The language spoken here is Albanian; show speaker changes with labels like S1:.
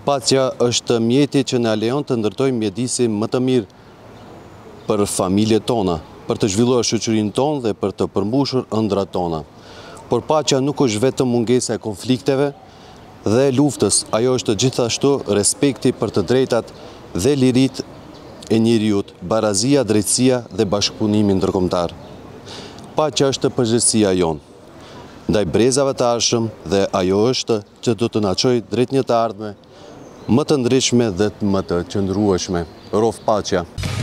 S1: Pacja është mjeti që na lejon të ndërtojmë mjedisin më të mirë për familjet tona, për të zhvilluar shoqërinë tonë dhe për të përmbushur ëndrat tona. Por paqja nuk është vetëm mungesa e konflikteve dhe luftës, ajo është gjithashtu respekti për të drejtat dhe liritë e njeriut, barazia, drejtësia dhe bashkëpunimi ndërkombëtar. Paqja është përgjegjësia jonë ndaj brezave të ardhshëm dhe ajo është që do të na çojë drejt një të ardhme më të ndritshme dhe më të qëndrueshme. Rof paqja.